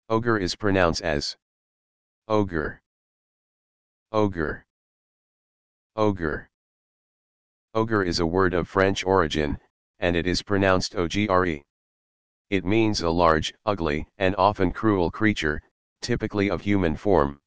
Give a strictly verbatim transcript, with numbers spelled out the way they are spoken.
Ogre is pronounced as ogre, ogre, ogre. Ogre is a word of French origin, and it is pronounced oh-gre. It means a large, ugly, and often cruel creature, typically of human form.